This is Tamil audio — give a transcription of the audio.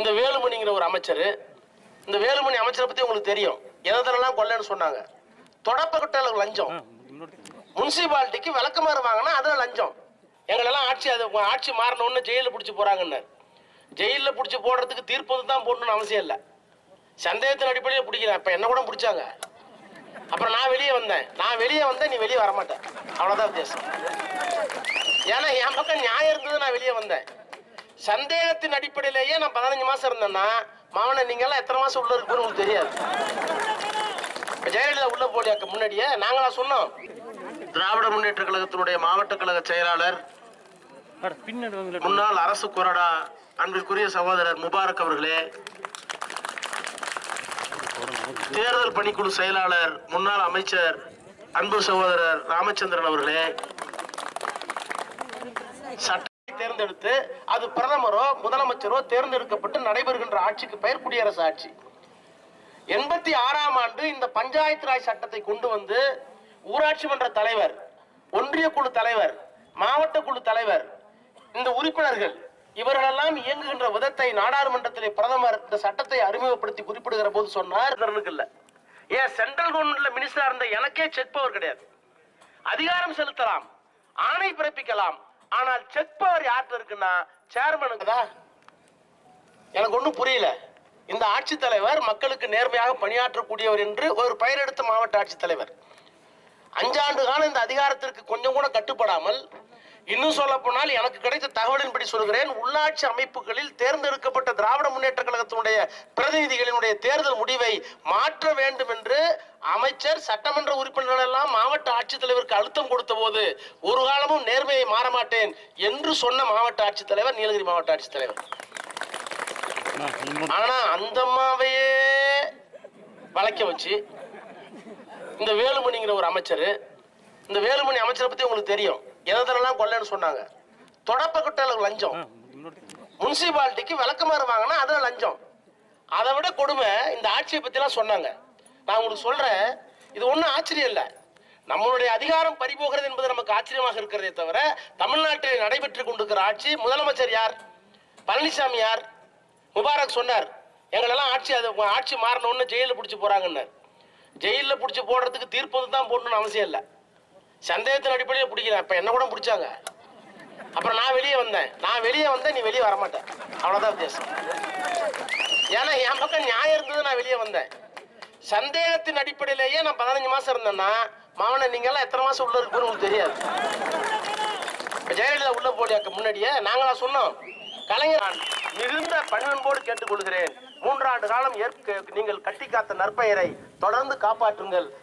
இந்த வேலுமணிங்கிற ஒரு அமைச்சர், இந்த வேலுமணி அமைச்சரை பத்தி உங்களுக்கு தெரியும். எதெல்லாம் கொள்ளைன்னு சொன்னாங்க. தொடப்பக்கட்ட லஞ்சம், முனிசிபாலிட்டிக்கு விளக்கமாறு வாங்கினா அதுல லஞ்சம். எங்களெல்லாம் ஆட்சி மாறினோன்னு ஜெயிலில் பிடிச்சி போறாங்கன்னு. ஜெயிலில் பிடிச்சி போடுறதுக்கு தீர்ப்பு தான் போடணும்னு அவசியம் இல்லை. சந்தேகத்தின் அடிப்படையில் பிடிக்கல. இப்ப என்ன கூட பிடிச்சாங்க. அப்புறம் நான் வெளியே வந்தேன், நீ வெளியே வரமாட்டேன். அவ்வளவுதான் வித்தியாசம். ஏன்னா என் பக்கம் நியாயம் இருந்தது, நான் வெளியே வந்தேன். சந்தேகத்தின் அடிப்படையிலேயே நான் 15 மாசம் இருந்தேன்னா மாவன நீங்க எல்லாம் எத்தனை மாசம் உள்ள இருக்கு உங்களுக்கு தெரியாது. ஜெயலலிதா உள்ள போலியாக்க முன்னாடியே நாங்களா சொன்னோம். திராவிட முன்னேற்ற கழகத்தினுடைய மாவட்ட கழக செயலாளர், முன்னாள் அரசு கொறடா அன்பிற்குரிய சகோதரர் முபாரக் அவர்களே, தேர்தல் பணிக்குழு செயலாளர் முன்னாள் அமைச்சர் அன்பு சகோதரர் ராமச்சந்திரன் அவர்களே, சட்டத்தை தேர்ந்தெடுத்து அது பிரதமரோ முதலமைச்சரோ தேர்ந்தெடுக்கப்பட்டு நடைபெறுகின்ற ஆட்சிக்கு பெயர் குடியரசு ஆட்சி. 86ஆம் ஆண்டு இந்த பஞ்சாயத்து ராஜ் சட்டத்தை கொண்டு வந்து ஊராட்சி மன்ற தலைவர், ஒன்றிய குழு தலைவர், மாவட்ட குழு தலைவர், இந்த உறுப்பினர்கள் இவர்களெல்லாம் இயங்குகின்ற விதத்தை நாடாளுமன்றத்திலே பிரதமர் இந்த சட்டத்தை அறிமுகப்படுத்தி குறிப்பிடுகிற போது சொன்னார், இல்ல ஏன் சென்ட்ரல் கவர்மெண்ட்ல மினிஸ்டரா இருந்த எனக்கே செக் பவர் கிடையாது. அதிகாரம் செலுத்தலாம், ஆணை பிறப்பிக்கலாம், ஆனால் செக் பவர் யார்கிட்ட இருக்குன்னா சேர்மனுக்கு தான். எனக்கு ஒன்றும் புரியல. இந்த ஆட்சித்தலைவர் மக்களுக்கு நேர்மையாக பணியாற்றக்கூடியவர் என்று ஒரு பெயர் எடுத்த மாவட்ட ஆட்சித்தலைவர் 5 ஆண்டு காலம் இந்த அதிகாரத்திற்கு கொஞ்சம் கூட கட்டுப்படாமல், இன்னும் சொல்ல போனால் எனக்கு கிடைத்த தகவலின்படி சொல்கிறேன், உள்ளாட்சி அமைப்புகளில் தேர்ந்தெடுக்கப்பட்ட திராவிட முன்னேற்ற கழகத்தினுடைய பிரதிநிதிகளினுடைய தேர்தல் முடிவை மாற்ற வேண்டும் என்று அமைச்சர், சட்டமன்ற உறுப்பினர்கள் எல்லாம் மாவட்ட ஆட்சித்தலைவருக்கு அழுத்தம் கொடுத்த போது ஒரு காலமும் நேர்மையை மாற மாட்டேன் என்று சொன்ன மாவட்ட ஆட்சித்தலைவர் நீலகிரி மாவட்ட ஆட்சித்தலைவர். ஆனா அந்த அம்மாவையே வளைக்க வச்சு இந்த வேலுமணிங்கிற ஒரு அமைச்சர், இந்த வேலுமணி அமைச்சரை பத்தி உங்களுக்கு தெரியும். எதெல்லாம் கொள்ளைன்னு சொன்னாங்க. தொடப்பக்கட்ட லஞ்சம், முனிசிபாலிட்டிக்கு விளக்கமாறு வாங்கினா அதுல லஞ்சம். அதை விட கொடுமை இந்த ஆட்சியை பத்தி எல்லாம் சொன்னாங்க. நான் உங்களுக்கு சொல்றேன், இது ஒன்றும் ஆச்சரியம் இல்லை. நம்மளுடைய அதிகாரம் பறிபோகிறது என்பது நமக்கு ஆச்சரியமாக இருக்கிறதே தவிர, தமிழ்நாட்டில் நடைபெற்றுக் கொண்டிருக்கிற ஆட்சி, முதலமைச்சர் யார்? பழனிசாமி யார்? முபாரக் சொன்னார், எங்களெல்லாம் ஆட்சி மாறினோன்னு ஜெயிலில் பிடிச்சி போறாங்கன்னு. ஜெயிலில் பிடிச்சி போடுறதுக்கு தீர்ப்பு தான் போடணும்னு அவசியம் இல்லை. சந்தேகத்தின் அடிப்படையில் பிடிக்கல. இப்ப என்ன கூட பிடிச்சாங்க. அப்புறம் நான் வெளியே வந்தேன், நீ வெளியே வரமாட்டேன். அவ்வளவுதான் வித்தியாசம். ஏன்னா என் பக்கம் நியாயம் இருந்தது, நான் வெளியே வந்தேன். சந்தேகத்தின் அடிப்படையிலேயே நான் 15 மாசம் இருந்தேன்னா மாவன நீங்க எல்லாம் எத்தனை மாசம் உள்ள இருக்கு உங்களுக்கு தெரியாது. ஜெயலலிதா உள்ள போலியாக்க முன்னாடியே நாங்களா சொன்னோம். கலைஞர் மிகுந்த பணிவன்போடு கேட்டுக்கொள்கிறேன், 3 ஆண்டு காலம் நீங்கள் கட்டி காத்த நற்பெயரை தொடர்ந்து காப்பாற்றுங்கள்.